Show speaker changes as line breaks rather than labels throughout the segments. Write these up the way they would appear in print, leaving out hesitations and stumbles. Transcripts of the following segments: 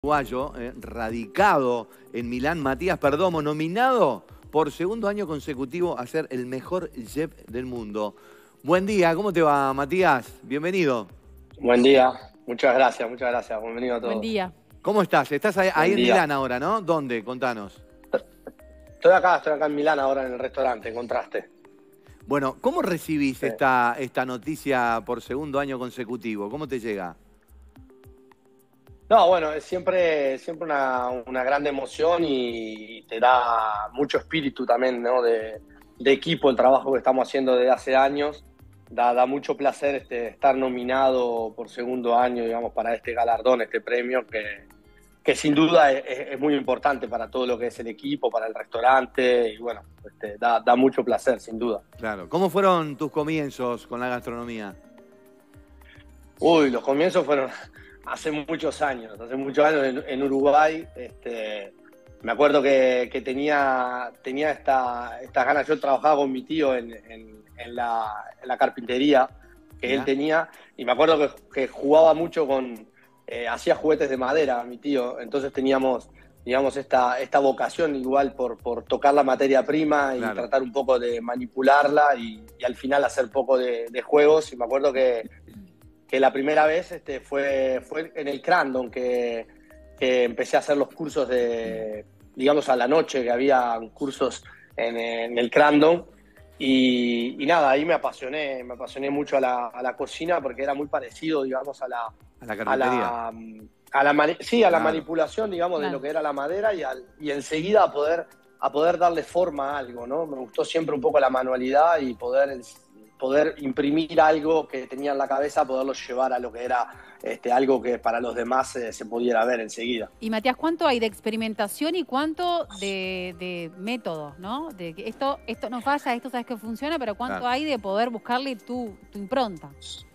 uruguayo, radicado en Milán, Matías Perdomo, nominado por segundo año consecutivo a ser el mejor chef del mundo. Buen día, ¿cómo te va, Matías? Bienvenido.
Buen día, muchas gracias, bienvenido a todos.
Buen día.
¿Cómo estás? Estás ahí en Milán ahora, ¿no? ¿Dónde? Contanos.
Estoy acá en Milán ahora en el restaurante, en Contraste.
Bueno, ¿cómo recibís esta noticia por segundo año consecutivo? ¿Cómo te llega?
No, bueno, es siempre una gran emoción y te da mucho espíritu también, ¿no? De equipo, el trabajo que estamos haciendo desde hace años. Da mucho placer estar nominado por segundo año, digamos, para este galardón, este premio, que sin duda es muy importante para todo lo que es el equipo, para el restaurante, y bueno, da mucho placer, sin duda.
Claro. ¿Cómo fueron tus comienzos con la gastronomía?
Uy, los comienzos fueron hace muchos años en Uruguay. Me acuerdo que tenía estas ganas. Yo trabajaba con mi tío en la carpintería que él tenía, y me acuerdo que jugaba mucho hacía juguetes de madera, mi tío. Entonces teníamos, digamos, esta vocación igual por tocar la materia prima y tratar un poco de manipularla y al final hacer poco de juegos. Y me acuerdo que la primera vez fue en el Crandon que empecé a hacer los cursos digamos, a la noche, que había cursos en el Crandon. Y nada, ahí me apasioné mucho a la cocina, porque era muy parecido, digamos, a la
carpintería.
A la manipulación, digamos, de lo que era la madera y enseguida a poder darle forma a algo, ¿no? Me gustó siempre un poco la manualidad y poder imprimir algo que tenía en la cabeza, poderlo llevar a lo que era algo que para los demás se pudiera ver enseguida.
Y Matías, ¿cuánto hay de experimentación y cuánto de método, ¿no? De que esto no falla, esto sabes que funciona, pero ¿cuánto hay de poder buscarle tu impronta?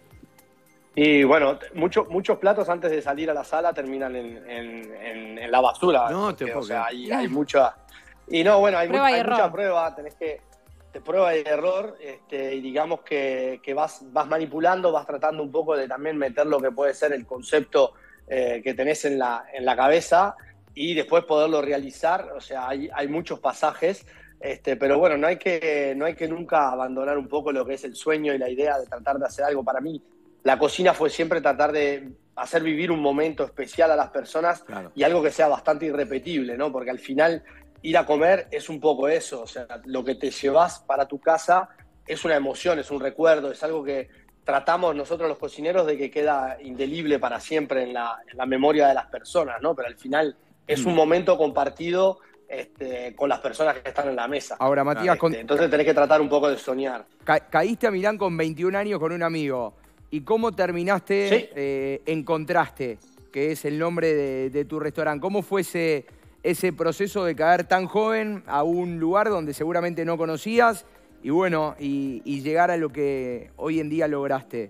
Y bueno, muchos platos antes de salir a la sala terminan en la basura.
No te puedo creer.
Hay mucha... Y no, bueno, hay mucha prueba, tenés que... prueba y error, y digamos que vas manipulando, vas tratando un poco de también meter lo que puede ser el concepto que tenés en la cabeza y después poderlo realizar. O sea, hay muchos pasajes, pero bueno, no hay que nunca abandonar un poco lo que es el sueño y la idea de tratar de hacer algo. Para mí, la cocina fue siempre tratar de hacer vivir un momento especial a las personas y algo que sea bastante irrepetible, ¿no? Porque al final ir a comer es un poco eso, o sea, lo que te llevas para tu casa es una emoción, es un recuerdo, es algo que tratamos nosotros los cocineros de que queda indeleble para siempre en la memoria de las personas, ¿no? Pero al final es un momento compartido con las personas que están en la mesa.
Ahora, Matías,
entonces tenés que tratar un poco de soñar.
Caíste a Milán con 21 años con un amigo. ¿Y cómo terminaste en Contraste, que es el nombre de tu restaurante? ¿Cómo fue ese proceso de caer tan joven a un lugar donde seguramente no conocías y bueno, y llegar a lo que hoy en día lograste?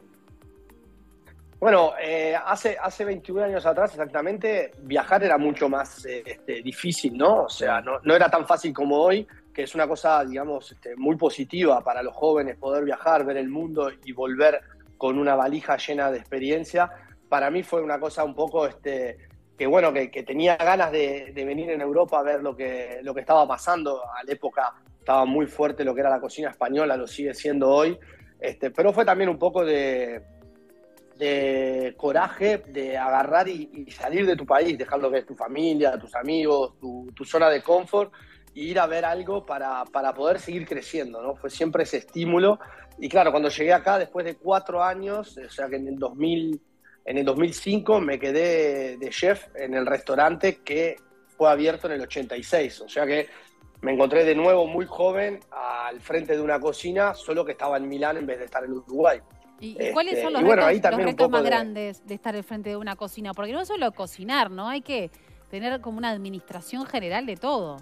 Bueno, hace 21 años atrás exactamente, viajar era mucho más difícil, ¿no? O sea, no era tan fácil como hoy, que es una cosa, digamos, muy positiva para los jóvenes poder viajar, ver el mundo y volver con una valija llena de experiencia. Para mí fue una cosa un poco... que bueno, que tenía ganas de venir en Europa a ver lo que estaba pasando. A la época estaba muy fuerte lo que era la cocina española, lo sigue siendo hoy. Pero fue también un poco de coraje de agarrar y salir de tu país, dejar lo que es tu familia, tus amigos, tu zona de confort, e ir a ver algo para poder seguir creciendo, ¿no? Fue siempre ese estímulo. Y claro, cuando llegué acá, después de 4 años, o sea que en el 2005 me quedé de chef en el restaurante que fue abierto en el 86. O sea que me encontré de nuevo muy joven al frente de una cocina, solo que estaba en Milán en vez de estar en Uruguay.
¿Y cuáles son los retos más grandes de estar al frente de una cocina? Porque no es solo cocinar, ¿no? Hay que tener como una administración general de todo.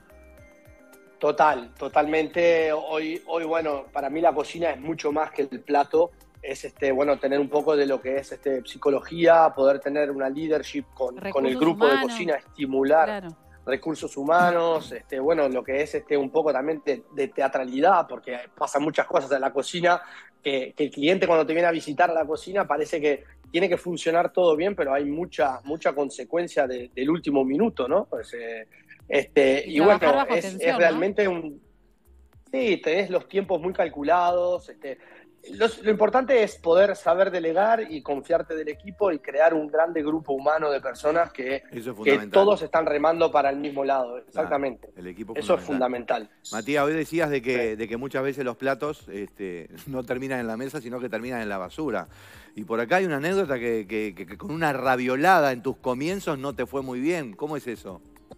Totalmente. Hoy, bueno, para mí la cocina es mucho más que el plato. Es bueno, tener un poco de lo que es psicología, poder tener una leadership con el grupo de cocina, estimular.
Claro.
recursos humanos, bueno, lo que es un poco también de teatralidad, porque pasan muchas cosas en la cocina, que el cliente cuando te viene a visitar a la cocina parece que tiene que funcionar todo bien, pero hay mucha consecuencia del último minuto, ¿no? Pues, y bueno, es realmente, ¿no? Sí, tenés los tiempos muy calculados. Lo importante es poder saber delegar y confiarte del equipo y crear un grande grupo humano de personas que todos están remando para el mismo lado. Exactamente.
Claro, el equipo
eso es fundamental.
Matías, hoy decías de que muchas veces los platos no terminan en la mesa, sino que terminan en la basura. Y por acá hay una anécdota que con una raviolada en tus comienzos no te fue muy bien. ¿Cómo es eso?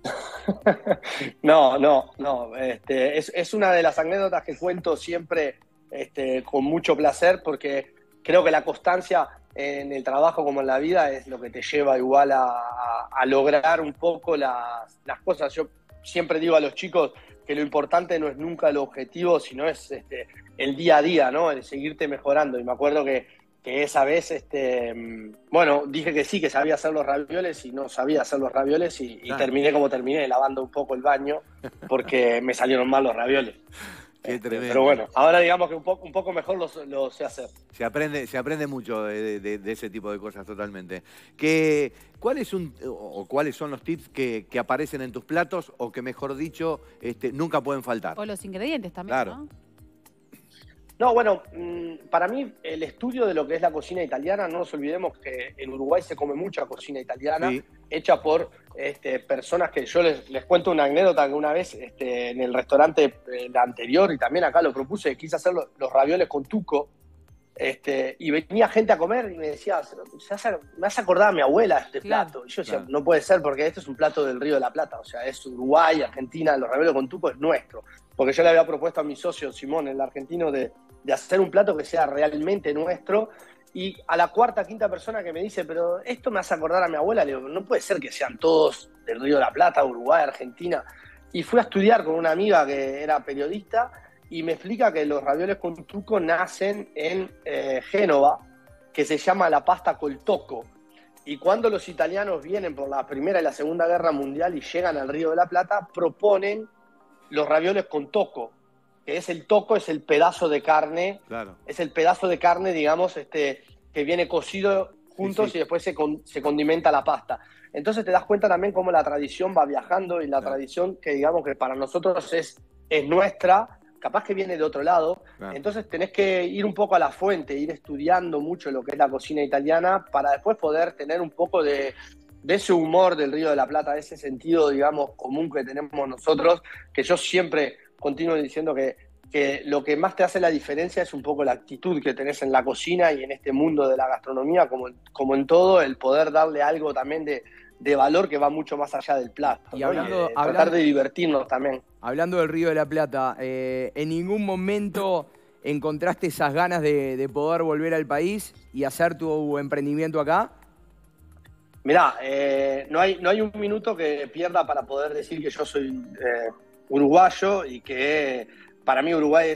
No. Es una de las anécdotas que cuento siempre con mucho placer, porque creo que la constancia en el trabajo como en la vida es lo que te lleva igual a lograr un poco las cosas. Yo siempre digo a los chicos que lo importante no es nunca el objetivo, sino es el día a día, ¿no? El seguirte mejorando. Y me acuerdo que esa vez, bueno, dije que sí, que sabía hacer los ravioles y no sabía hacer los ravioles y terminé como terminé, lavando un poco el baño porque me salieron mal los ravioles.
Qué tremendo.
Pero bueno, ahora digamos que un poco mejor lo sé hacer.
Se aprende mucho de ese tipo de cosas, totalmente. ¿Cuáles son los tips que aparecen en tus platos o que, mejor dicho, nunca pueden faltar?
O los ingredientes también,
claro,
¿no?
No, bueno, para mí el estudio de lo que es la cocina italiana, no nos olvidemos que en Uruguay se come mucha cocina italiana, sí, hecha por personas que yo les cuento una anécdota que una vez en el restaurante anterior, y también acá lo propuse, quise hacer los ravioles con tuco, y venía gente a comer y me decía, me hace acordar a mi abuela este plato. Y yo decía, no puede ser, porque este es un plato del Río de la Plata, o sea, es Uruguay, Argentina, los ravioles con tuco es nuestro. Porque yo le había propuesto a mi socio Simón, el argentino, de hacer un plato que sea realmente nuestro, y a la cuarta, quinta persona que me dice, pero esto me hace acordar a mi abuela, le digo, no puede ser que sean todos del Río de la Plata, Uruguay, Argentina. Y fui a estudiar con una amiga que era periodista, y me explica que los ravioles con tuco nacen en Génova, que se llama la pasta col tocco. Y cuando los italianos vienen por la Primera y la Segunda Guerra Mundial y llegan al Río de la Plata, proponen los ravioles con tocco, que es el tocco, es el pedazo de carne, claro, es el pedazo de carne, digamos, que viene cocido juntos, sí, sí, y después se condimenta la pasta. Entonces te das cuenta también cómo la tradición va viajando, y la tradición que digamos que para nosotros es nuestra, capaz que viene de otro lado. Claro. Entonces tenés que ir un poco a la fuente, ir estudiando mucho lo que es la cocina italiana para después poder tener un poco de ese humor del Río de la Plata, de ese sentido, digamos, común que tenemos nosotros, que yo siempre continúo diciendo que lo que más te hace la diferencia es un poco la actitud que tenés en la cocina y en este mundo de la gastronomía, como en todo, el poder darle algo también de valor que va mucho más allá del plato.
Y
¿no? Tratar de divertirnos también.
Hablando del Río de la Plata, ¿en ningún momento encontraste esas ganas de poder volver al país y hacer tu emprendimiento acá?
Mirá, no hay un minuto que pierda para poder decir que yo soy uruguayo, y que para mí Uruguay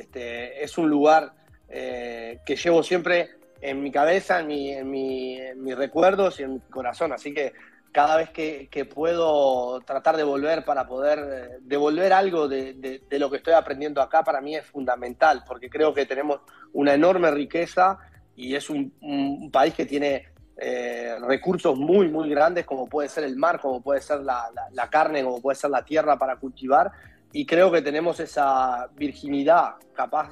es un lugar que llevo siempre en mi cabeza, en mis recuerdos y en mi corazón. Así que cada vez que puedo tratar de volver para poder devolver algo de lo que estoy aprendiendo acá, para mí es fundamental, porque creo que tenemos una enorme riqueza y es un país que tiene recursos muy, muy grandes, como puede ser el mar, como puede ser la carne, como puede ser la tierra para cultivar, y creo que tenemos esa virginidad capaz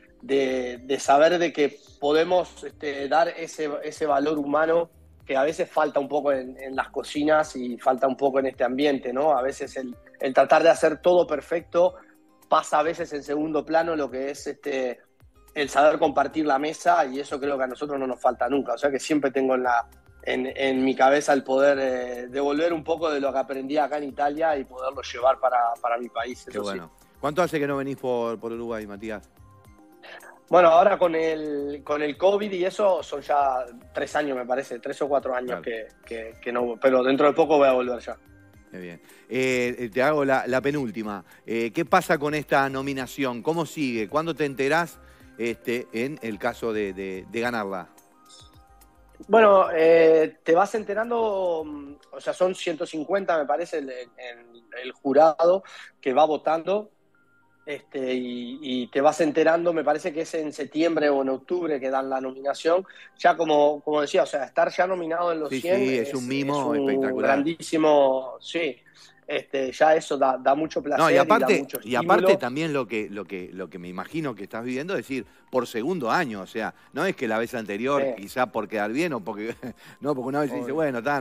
de saber de que podemos dar ese valor humano que a veces falta un poco en las cocinas y falta un poco en este ambiente, ¿no? A veces el tratar de hacer todo perfecto pasa a veces en segundo plano, lo que es el saber compartir la mesa, y eso creo que a nosotros no nos falta nunca. O sea que siempre tengo en mi cabeza el poder devolver un poco de lo que aprendí acá en Italia y poderlo llevar para mi país.
Qué bueno. Sí. ¿Cuánto hace que no venís por Uruguay, Matías?
Bueno, ahora con el COVID y eso son ya 3 años, me parece, 3 o 4 años, claro, que no, pero dentro de poco voy a volver ya.
Muy bien. Te hago la penúltima. ¿Qué pasa con esta nominación? ¿Cómo sigue? ¿Cuándo te enterás en el caso de ganarla?
Bueno, te vas enterando, o sea, son 150, me parece, el jurado que va votando, y te vas enterando, me parece que es en septiembre o en octubre que dan la nominación. Ya como decía, o sea, estar ya nominado en los 100
sí, es un mimo
es un
espectacular.
Grandísimo, sí. Ya eso da mucho placer,
no, y aparte,
da mucho estímulo.
También lo que me imagino que estás viviendo, es decir, por segundo año, o sea, no es que la vez anterior, quizá por quedar bien o porque, no, porque una vez se dice, bueno, está.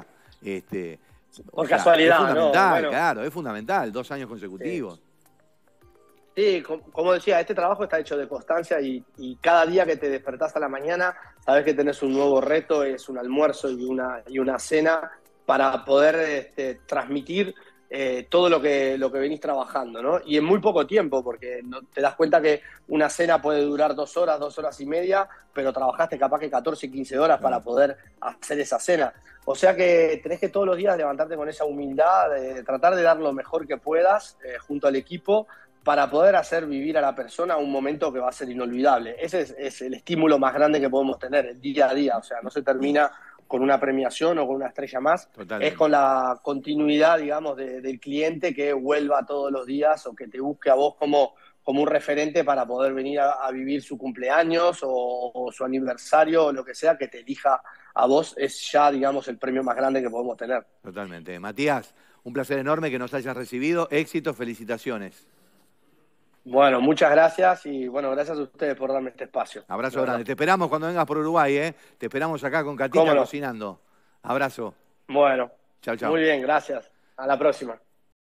Por casualidad,
es fundamental,
¿no? Bueno,
claro, es fundamental, 2 años consecutivos.
Sí, como decía, este trabajo está hecho de constancia y cada día que te despertás a la mañana, sabes que tenés un nuevo reto, es un almuerzo y una cena para poder transmitir todo lo que venís trabajando, ¿no? Y en muy poco tiempo, porque te das cuenta que una cena puede durar 2 horas, 2 horas y media, pero trabajaste capaz que 14, 15 horas para poder hacer esa cena. O sea que tenés que todos los días levantarte con esa humildad, de tratar de dar lo mejor que puedas junto al equipo, para poder hacer vivir a la persona un momento que va a ser inolvidable. Ese es el estímulo más grande que podemos tener, el día a día. O sea, no se termina con una premiación o con una estrella más. Totalmente. Es con la continuidad, digamos, del cliente que vuelva todos los días o que te busque a vos como un referente para poder venir a vivir su cumpleaños o su aniversario o lo que sea, que te elija a vos. Es ya, digamos, el premio más grande que podemos tener.
Totalmente. Matías, un placer enorme que nos hayas recibido. Éxitos, felicitaciones.
Bueno, muchas gracias y bueno, gracias a ustedes por darme este espacio.
Abrazo grande. Te esperamos cuando vengas por Uruguay, ¿eh? Te esperamos acá con Katica cocinando. Abrazo.
Bueno.
Chau, chau.
Muy bien, gracias. A la próxima.